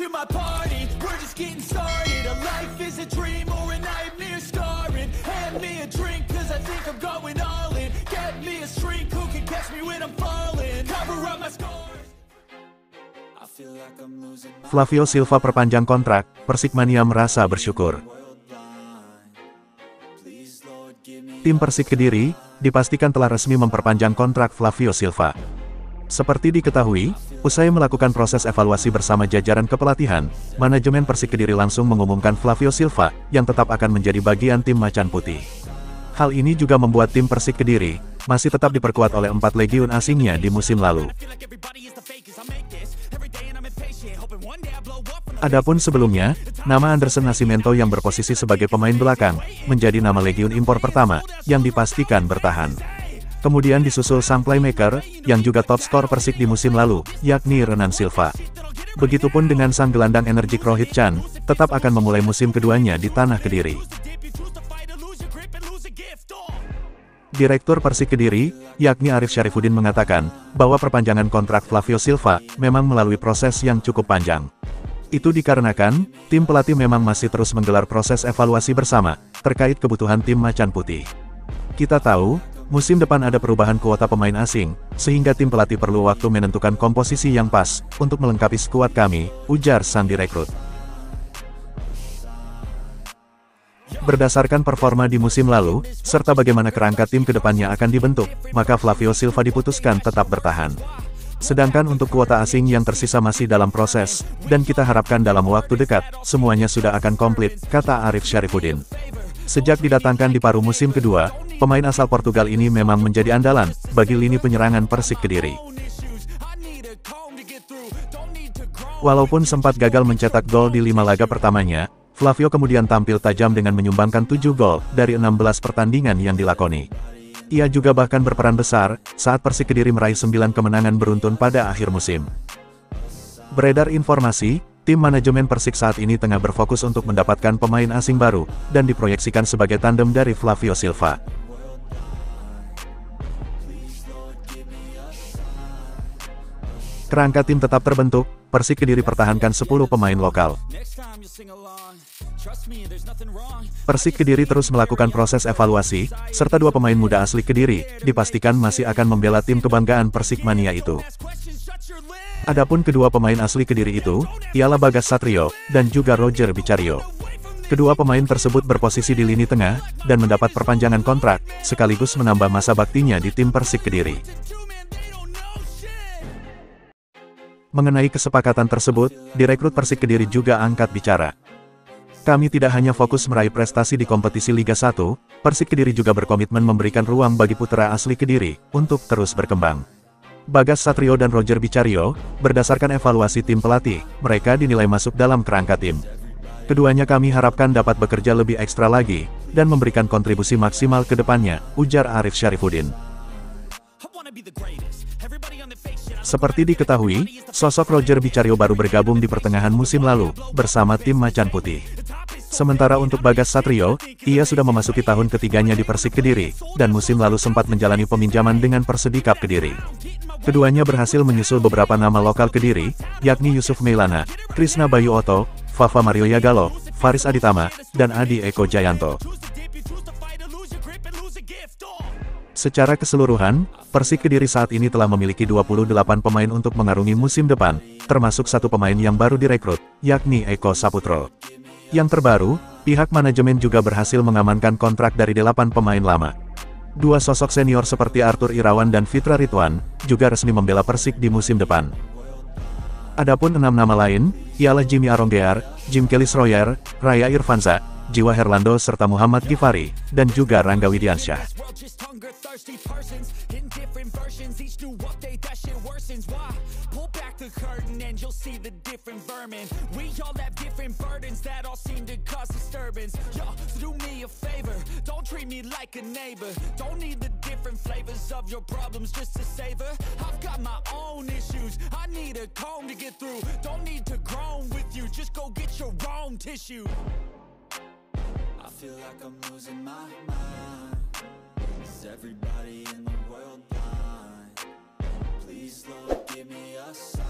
to my party, we're just getting started. A life is a dream or a nightmare scarring. Hand me a drink cause I think I'm going all in. Get me a shrink who can catch me when I'm falling. Cover up my scars. I feel like I'm losing my Flavio Silva perpanjang kontrak, Persikmania merasa bersyukur. Tim Persik Kediri dipastikan telah resmi memperpanjang kontrak Flavio Silva. Seperti diketahui, usai melakukan proses evaluasi bersama jajaran kepelatihan, manajemen Persik Kediri langsung mengumumkan Flavio Silva yang tetap akan menjadi bagian tim Macan Putih. Hal ini juga membuat tim Persik Kediri masih tetap diperkuat oleh 4 legiun asingnya di musim lalu. Adapun sebelumnya, nama Anderson Nascimento yang berposisi sebagai pemain belakang, menjadi nama legiun impor pertama, yang dipastikan bertahan. Kemudian disusul sang playmaker, yang juga top skor Persik di musim lalu, yakni Renan Silva. Begitupun dengan sang gelandang energik Rohit Chan, tetap akan memulai musim keduanya di Tanah Kediri. Direktur Persik Kediri, yakni Arif Syarifuddin mengatakan, bahwa perpanjangan kontrak Flavio Silva, memang melalui proses yang cukup panjang. Itu dikarenakan, tim pelatih memang masih terus menggelar proses evaluasi bersama, terkait kebutuhan tim Macan Putih. Kita tahu, musim depan ada perubahan kuota pemain asing, sehingga tim pelatih perlu waktu menentukan komposisi yang pas, untuk melengkapi skuad kami, ujar sang direkrut. Berdasarkan performa di musim lalu, serta bagaimana kerangka tim kedepannya akan dibentuk, maka Flavio Silva diputuskan tetap bertahan. Sedangkan untuk kuota asing yang tersisa masih dalam proses, dan kita harapkan dalam waktu dekat, semuanya sudah akan komplit, kata Arif Syarifuddin. Sejak didatangkan di paruh musim kedua, pemain asal Portugal ini memang menjadi andalan, bagi lini penyerangan Persik Kediri. Walaupun sempat gagal mencetak gol di 5 laga pertamanya, Flavio kemudian tampil tajam dengan menyumbangkan 7 gol, dari 16 pertandingan yang dilakoni. Ia juga bahkan berperan besar, saat Persik Kediri meraih 9 kemenangan beruntun pada akhir musim. Beredar informasi, tim manajemen Persik saat ini tengah berfokus untuk mendapatkan pemain asing baru, dan diproyeksikan sebagai tandem dari Flavio Silva. Kerangka tim tetap terbentuk, Persik Kediri pertahankan 10 pemain lokal. Persik Kediri terus melakukan proses evaluasi, serta 2 pemain muda asli Kediri, dipastikan masih akan membela tim kebanggaan Persikmania itu. Adapun kedua pemain asli Kediri itu, ialah Bagas Satrio, dan juga Roger Bicario. Kedua pemain tersebut berposisi di lini tengah, dan mendapat perpanjangan kontrak, sekaligus menambah masa baktinya di tim Persik Kediri. Mengenai kesepakatan tersebut, direkrut Persik Kediri juga angkat bicara. Kami tidak hanya fokus meraih prestasi di kompetisi Liga 1, Persik Kediri juga berkomitmen memberikan ruang bagi putra asli Kediri, untuk terus berkembang. Bagas Satrio dan Roger Bicario, berdasarkan evaluasi tim pelatih, mereka dinilai masuk dalam kerangka tim. Keduanya kami harapkan dapat bekerja lebih ekstra lagi, dan memberikan kontribusi maksimal ke depannya, ujar Arif Syarifuddin. Seperti diketahui, sosok Roger Bicario baru bergabung di pertengahan musim lalu, bersama tim Macan Putih. Sementara untuk Bagas Satrio, ia sudah memasuki tahun ketiganya di Persik Kediri, dan musim lalu sempat menjalani peminjaman dengan Persedikap Kediri. Keduanya berhasil menyusul beberapa nama lokal Kediri, yakni Yusuf Meilana, Krisna Bayu Oto, Fafa Mario Yagalo, Faris Aditama, dan Adi Eko Jayanto. Secara keseluruhan, Persik Kediri saat ini telah memiliki 28 pemain untuk mengarungi musim depan, termasuk 1 pemain yang baru direkrut, yakni Eko Saputro. Yang terbaru, pihak manajemen juga berhasil mengamankan kontrak dari 8 pemain lama. 2 sosok senior seperti Arthur Irawan dan Fitra Ridwan, juga resmi membela Persik di musim depan. Adapun 6 nama lain, ialah Jimmy Aronggear, Jim Kelly Sroyer, Raya Irfanza, Jiwa Herlando serta Muhammad Gifari, dan juga Rangga Widiansyah. I feel like I'm losing my mind. Is everybody in the world blind? Please, Lord, give me a sign.